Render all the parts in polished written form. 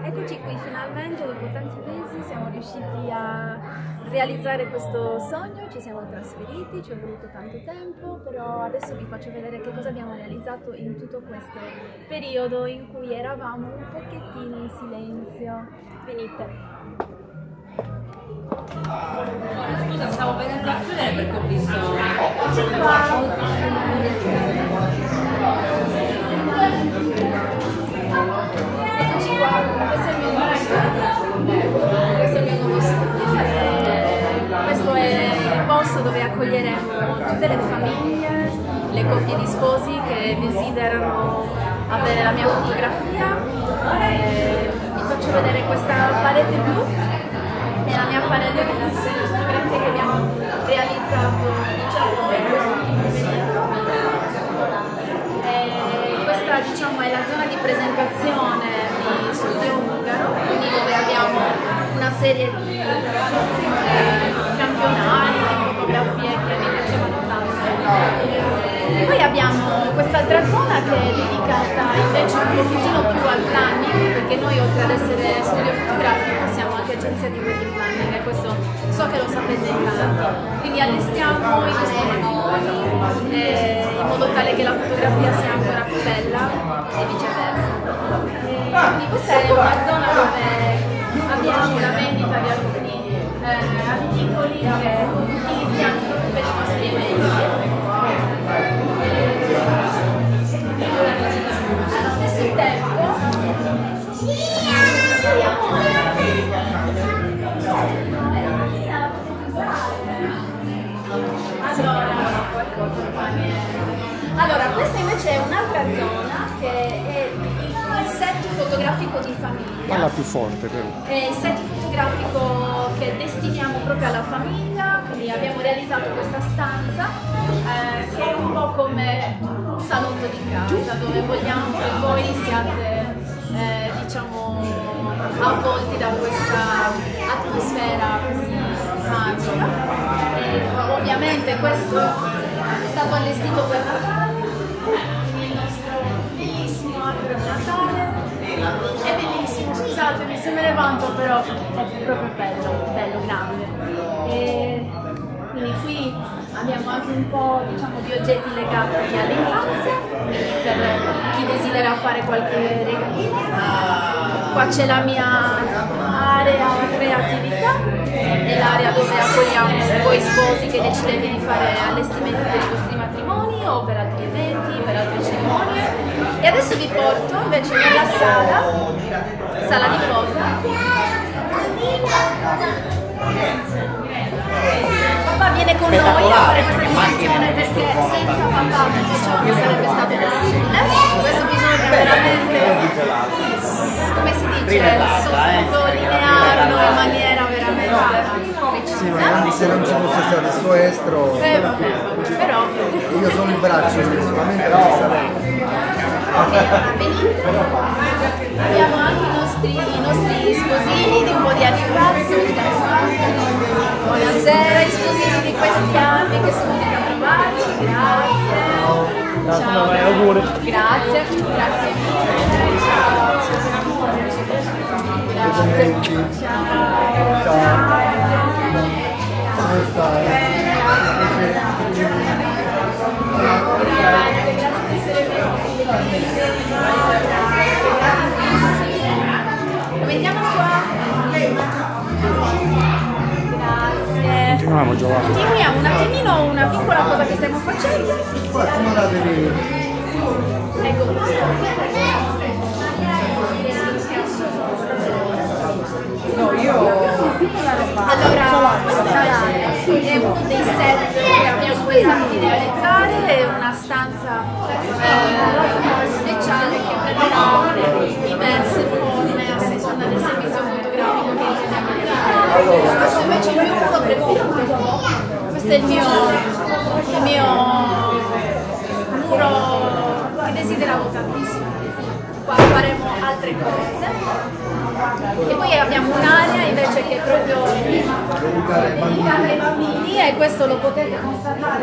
Eccoci qui finalmente, dopo tanti mesi siamo riusciti a realizzare questo sogno, ci siamo trasferiti, ci è voluto tanto tempo, però adesso vi faccio vedere che cosa abbiamo realizzato in tutto questo periodo in cui eravamo un pochettino in silenzio. Venite. Scusa, stavo venendo a chiudere perché ho visto... Eccoci qua, questo è il mio nuovo studio, questo è il mio nuovo studio e questo è il posto dove accoglieremo tutte le famiglie, le coppie di sposi che desiderano avere la mia fotografia. Vi faccio vedere questa parete blu, è la mia parete delle fotografie che abbiamo realizzato in quest'ultimo periodo. Questa diciamo è la zona di presentazione di Studio Ungaro, quindi dove abbiamo una serie di campionari, di fotografie che mi piacevano tanto. Poi abbiamo quest'altra zona che è dedicata invece un pochettino più al planning, perché noi oltre ad essere studio fotografico siamo anche agenzia di wedding planning e questo so che lo sapete in tanti. Quindi allestiamo i nostri matrimoni in modo tale che la fotografia sia ancora più bella e viceversa. Quindi questa è una zona dove abbiamo la vendita di alcuni articoli che utilizziamo proprio per i nostri eventi. Allo stesso tempo allora questa invece è un'altra zona che è il set fotografico di famiglia. Parla più forte però. È il set fotografico che destiniamo proprio alla famiglia, quindi abbiamo realizzato questa stanza che è un po' come un salotto di casa dove vogliamo che voi siate diciamo avvolti da questa atmosfera così magica. Ovviamente questo è stato allestito per Natale, quindi il nostro bellissimo albero di Natale. È bellissimo, scusatemi se me ne vanto, però è proprio bello, grande. E quindi qui abbiamo anche un po' diciamo di oggetti legati all'infanzia, per chi desidera fare qualche regalino. Qua c'è la mia area creatività, è l'area dove accogliamo voi sposi che decidete di fare allestimenti per i vostri matrimoni o per altri eventi, per altre cerimonie. E adesso vi porto invece nella sala di posa. Papà viene con noi a fare questa discussione perché senza papà non sarebbe stato possibile. Questo bisogna veramente, come si dice, sottolinearlo in maniera veramente precisa. Sì, ma se non ci fosse stato il suo estro, però io sono il braccio esclusivamente non sarei. Abbiamo anche i nostri sposini di un po' di anni fa. Buonasera ai sposini di questi anni che sono venuti a trovarci, grazie. Ciao. Grazie mille. Ciao. Come stai? Grazie di essere venuti. Lo vediamo qua. Grazie. Continuiamo Giovanni. Continuiamo un attimino una piccola cosa che stiamo facendo. Ecco. Allora, questa è uno dei set che abbiamo pensato di realizzare, è una stanza speciale che prenderà diverse forme a seconda del servizio fotografico che intendiamo realizzare. Questo invece è il mio muro preferito, questo è il mio muro che desideravo tantissimo. Qua faremo altre cose. E poi abbiamo un'area invece che è proprio dedicata ai bambini e questo lo potete constatare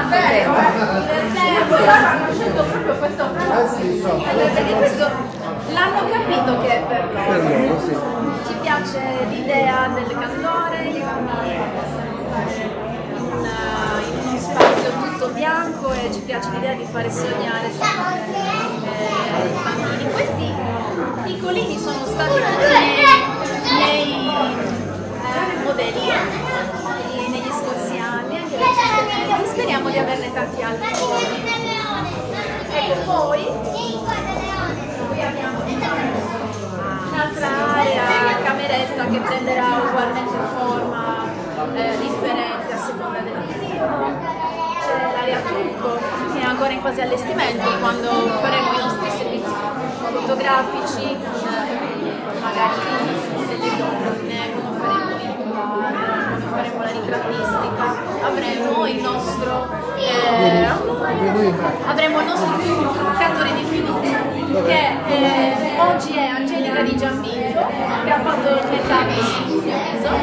sto scelto proprio questo perché questo l'hanno capito che è per loro. Per loro, sì. Ci piace l'idea del cantore, i bambini possono stare in uno spazio tutto bianco e ci piace l'idea di fare sognare sempre i bambini. Questi piccolini sono stati tutti i miei modelli negli scorsi anni, anche recentemente. Speriamo di averne tanti altri. Ecco, poi abbiamo un'altra area, cameretta, che prenderà ugualmente forma differente a seconda del periodo. C'è l'area trucco, che è ancora in fase di allestimento, quando faremo i nostri servizi fotografici, magari delle donne, quando faremo il bar, quando faremo la ritrattistica, avremo il nostro truccatore di fiducia, che oggi è Angelica Di Gianvito, che ha fatto il make-up sul mio viso.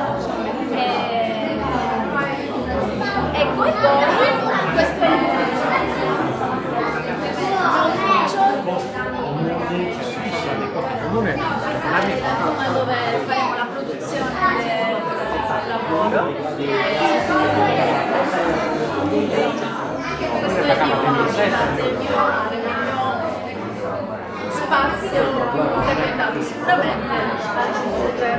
Ecco, e poi questo è il mio insomma, dove faremo la produzione del lavoro. Questo è il mio habitat, il mio spazio frequentato sicuramente al computer.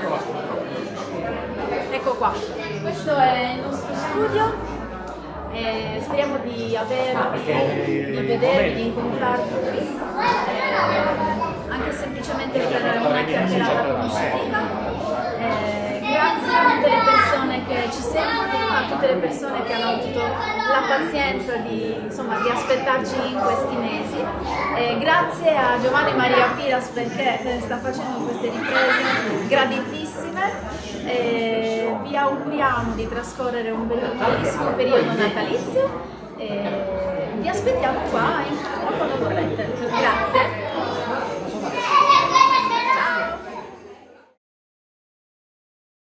Ecco qua, questo è il nostro studio. Speriamo di vedervi, di incontrarvi qui, anche semplicemente per una chiacchierata conoscitiva. Grazie a tutte le persone che ci seguono, a tutte le persone che hanno avuto la pazienza di aspettarci in questi mesi. Grazie a Giovanni Maria Piras perché sta facendo queste riprese graditissime. Vi auguriamo di trascorrere un bellissimo periodo natalizio. Vi aspettiamo qua in